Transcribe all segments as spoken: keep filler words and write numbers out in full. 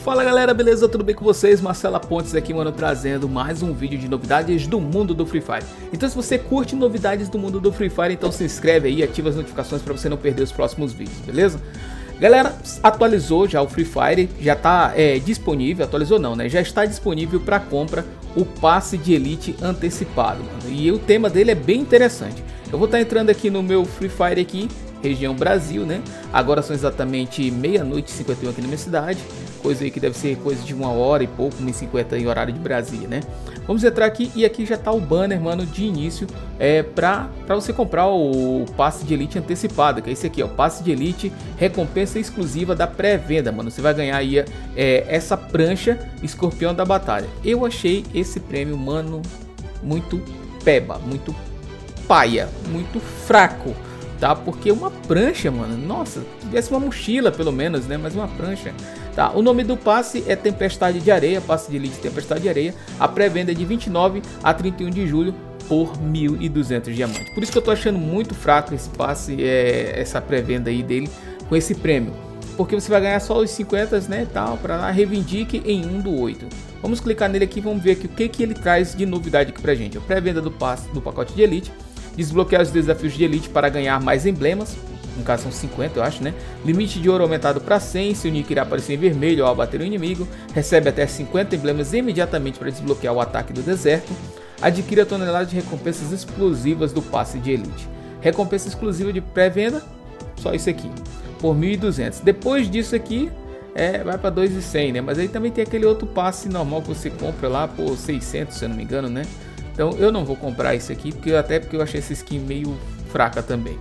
Fala galera, beleza? Tudo bem com vocês? Marcelo Pontes aqui, mano, trazendo mais um vídeo de novidades do mundo do Free Fire. Então se você curte novidades do mundo do Free Fire, então se inscreve aí e ativa as notificações para você não perder os próximos vídeos, beleza? Galera, atualizou já o Free Fire, já tá é, disponível, atualizou não, né? Já está disponível para compra o passe de Elite antecipado, mano. E o tema dele é bem interessante. Eu vou estar entrando aqui no meu Free Fire aqui, região Brasil, né? Agora são exatamente meia-noite e cinquenta e um aqui na minha cidade. Coisa aí que deve ser coisa de uma hora e pouco, uma e cinquenta em horário de Brasília, né? Vamos entrar aqui e aqui já tá o banner, mano, de início é, pra, pra você comprar o passe de Elite antecipado, que é esse aqui, ó, passe de Elite, recompensa exclusiva da pré-venda, mano. Você vai ganhar aí é, essa prancha Escorpião da Batalha. Eu achei esse prêmio, mano, muito peba, muito paia, muito fraco, tá? Porque uma prancha, mano, nossa, tivesse uma mochila pelo menos, né? Mas uma prancha, tá? O nome do passe é Tempestade de Areia, passe de Elite Tempestade de Areia. A pré-venda é de vinte e nove a trinta e um de julho por mil e duzentos diamantes. Por isso que eu tô achando muito fraco esse passe, é, essa pré-venda aí dele com esse prêmio. Porque você vai ganhar só os cinquenta, né, tal, para lá, reivindique em um do oito. Vamos clicar nele aqui, vamos ver aqui o que que ele traz de novidade aqui pra gente. A pré-venda do passe do pacote de Elite. Desbloquear os desafios de Elite para ganhar mais emblemas. No caso são cinquenta, eu acho, né? Limite de ouro aumentado para cem. Seu nick irá aparecer em vermelho ao abater o inimigo. Recebe até cinquenta emblemas imediatamente para desbloquear o ataque do deserto. Adquira a tonelada de recompensas explosivas do passe de Elite. Recompensa exclusiva de pré-venda. Só isso aqui. Por mil e duzentos. Depois disso aqui, é, vai para dois mil e cem, né? Mas aí também tem aquele outro passe normal que você compra lá por seiscentos, se eu não me engano, né? Então eu não vou comprar isso aqui, porque até porque eu achei essa skin meio fraca também.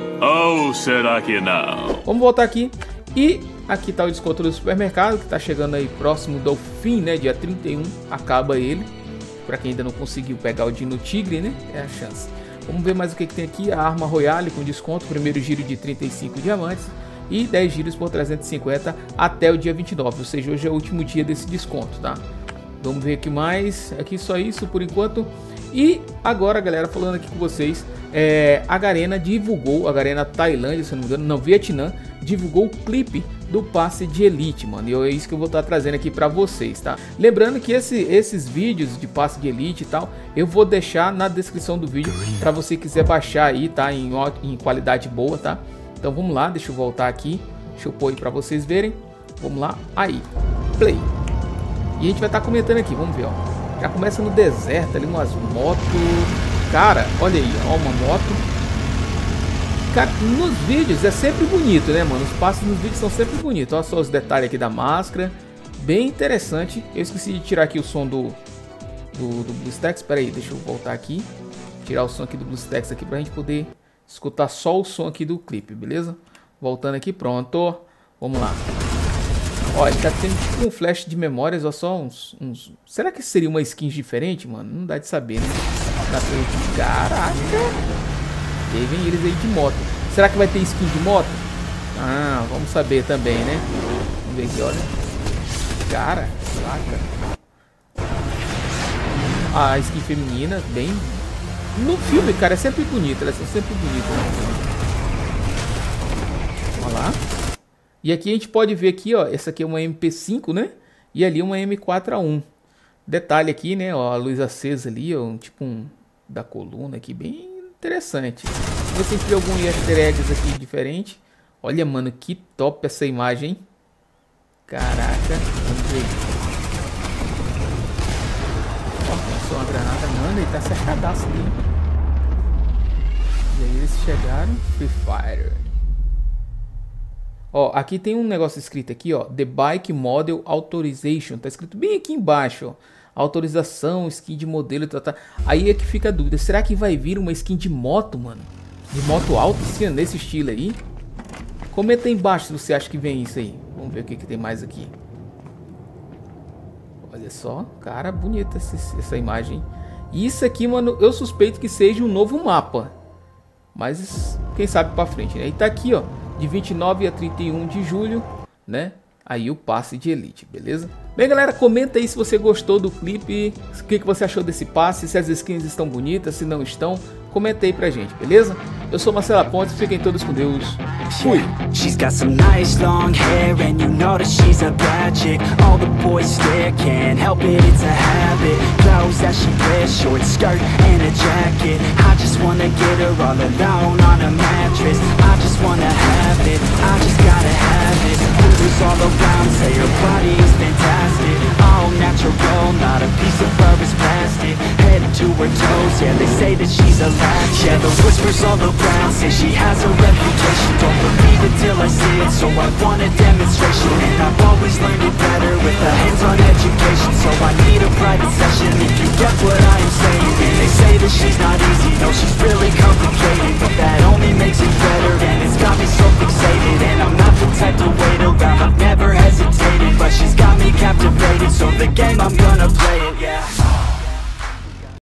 Ou será que não? Vamos voltar aqui. E aqui tá o desconto do supermercado, que tá chegando aí próximo do fim, né? Dia trinta e um acaba ele. Para quem ainda não conseguiu pegar o Dino Tigre, né? É a chance. Vamos ver mais o que, que tem aqui. A arma Royale com desconto. Primeiro giro de trinta e cinco diamantes. E dez giros por trezentos e cinquenta até o dia vinte e nove. Ou seja, hoje é o último dia desse desconto, tá? Vamos ver aqui mais, aqui só isso por enquanto. E agora, galera, falando aqui com vocês, é, a Garena divulgou, a Garena Tailândia, se eu não me engano, não, Vietnã, divulgou o clipe do passe de Elite, mano. E é isso que eu vou estar trazendo aqui pra vocês, tá? Lembrando que esse, esses vídeos de passe de Elite e tal, eu vou deixar na descrição do vídeo pra você quiser baixar aí, tá? Em, em qualidade boa, tá? Então vamos lá, deixa eu voltar aqui, deixa eu pôr aí pra vocês verem. Vamos lá, aí, play. E a gente vai estar comentando aqui, vamos ver, ó. Já começa no deserto ali, umas motos. Cara, olha aí, ó, uma moto. Cara, nos vídeos é sempre bonito, né, mano? Os passos nos vídeos são sempre bonitos. Olha só os detalhes aqui da máscara. Bem interessante. Eu esqueci de tirar aqui o som do, do, do BlueStacks. Espera aí, deixa eu voltar aqui. Tirar o som aqui do BlueStacks aqui pra gente poder escutar só o som aqui do clipe, beleza? Voltando aqui, pronto. Vamos lá. Olha, tá tendo tipo um flash de memórias, ó, só uns, uns... Será que seria uma skin diferente, mano? Não dá de saber, né? Caraca! E aí vem eles aí de moto. Será que vai ter skin de moto? Ah, vamos saber também, né? Vamos ver aqui, olha. Cara, caraca. A skin feminina, bem... No filme, cara, é sempre bonita. Elas são sempre bonitas, né? Olha lá. E aqui a gente pode ver aqui, ó, essa aqui é uma M P cinco, né? E ali uma M quatro A um. Detalhe aqui, né, ó, a luz acesa ali, ó, tipo um da coluna aqui, bem interessante. Vamos ver se a gente vê algum easter eggs aqui diferente. Olha, mano, que top essa imagem, hein? Caraca, vamos ver. Ó, lançou uma granada, mano, ele tá cercadaço ali. E aí eles chegaram, Free Fire. Ó, aqui tem um negócio escrito aqui, ó, The Bike Model Authorization, tá escrito bem aqui embaixo, ó, autorização, skin de modelo, tá, tá. Aí é que fica a dúvida, será que vai vir uma skin de moto, mano? De moto alta, assim, nesse estilo aí? Comenta aí embaixo se você acha que vem isso aí. Vamos ver o que, que tem mais aqui. Olha só, cara, bonita essa, essa imagem. E isso aqui, mano, eu suspeito que seja um novo mapa. Mas quem sabe pra frente, né? E tá aqui, ó, de vinte e nove a trinta e um de julho, né? Aí o passe de Elite, beleza? Bem, galera, comenta aí se você gostou do clipe, o que, que você achou desse passe, se as skins estão bonitas, se não estão. comenta aí pra gente, beleza? Eu sou Marcela Pontes, fiquem todos com Deus. Fui! She's got some nice long hair and you know that she's a bad chick. All the boys stare, can't help it, it's a habit. Clothes that she wears, short skirt and a jacket. I just wanna get her all alone on a mattress. I just wanna have it, I just gotta have it. Rumors all around say her body is fantastic. All natural, not a piece of fur is plastic. Head to her toes, yeah, they say that she's a latch. Yeah, the whispers all around say she has a reputation. Don't believe it till I see it, so I want a demonstration. And I've always learned it better with a hands-on education. So I need a private session if you get what I am saying. And they say that she's not easy, no, she's really complicated. But that only makes it better, and it's got me so fixated. And I'm not the type to wait around, I've never hesitated. But she's got me captivated, so the game I'm